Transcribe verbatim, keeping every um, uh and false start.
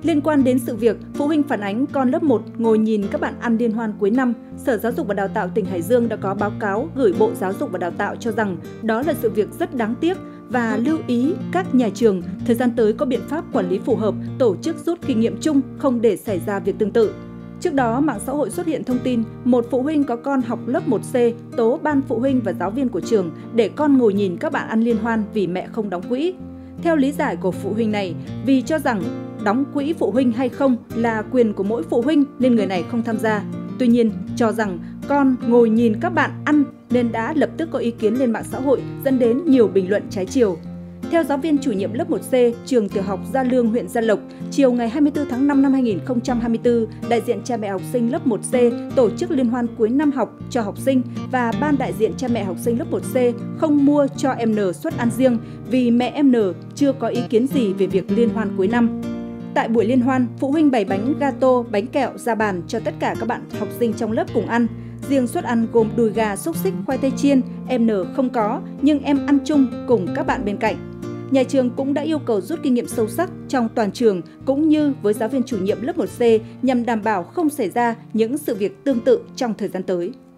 Liên quan đến sự việc, phụ huynh phản ánh con lớp một ngồi nhìn các bạn ăn liên hoan cuối năm, Sở Giáo dục và Đào tạo tỉnh Hải Dương đã có báo cáo gửi Bộ Giáo dục và Đào tạo cho rằng đó là sự việc rất đáng tiếc và lưu ý các nhà trường thời gian tới có biện pháp quản lý phù hợp, tổ chức rút kinh nghiệm chung không để xảy ra việc tương tự. Trước đó, mạng xã hội xuất hiện thông tin một phụ huynh có con học lớp một C tố ban phụ huynh và giáo viên của trường để con ngồi nhìn các bạn ăn liên hoan vì mẹ không đóng quỹ. Theo lý giải của phụ huynh này, vì cho rằng đóng quỹ phụ huynh hay không là quyền của mỗi phụ huynh nên người này không tham gia. Tuy nhiên, cho rằng con ngồi nhìn các bạn ăn nên đã lập tức có ý kiến lên mạng xã hội dẫn đến nhiều bình luận trái chiều. Theo giáo viên chủ nhiệm lớp một C, trường tiểu học Gia Lương, huyện Gia Lộc, chiều ngày hai mươi tư tháng năm năm hai nghìn không trăm hai mươi tư, đại diện cha mẹ học sinh lớp một C tổ chức liên hoan cuối năm học cho học sinh và ban đại diện cha mẹ học sinh lớp một C không mua cho em N suất ăn riêng vì mẹ em N chưa có ý kiến gì về việc liên hoan cuối năm. Tại buổi liên hoan, phụ huynh bày bánh gato, bánh kẹo ra bàn cho tất cả các bạn học sinh trong lớp cùng ăn. Riêng suất ăn gồm đùi gà, xúc xích, khoai tây chiên, em N không có nhưng em ăn chung cùng các bạn bên cạnh. Nhà trường cũng đã yêu cầu rút kinh nghiệm sâu sắc trong toàn trường cũng như với giáo viên chủ nhiệm lớp một C nhằm đảm bảo không xảy ra những sự việc tương tự trong thời gian tới.